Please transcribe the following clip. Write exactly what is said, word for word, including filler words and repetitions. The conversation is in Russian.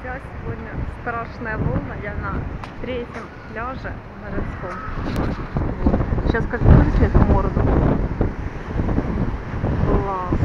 друзья, сегодня страшная волна. Я на третьем пляже морском. Вот. Сейчас как высветит морду. Класс.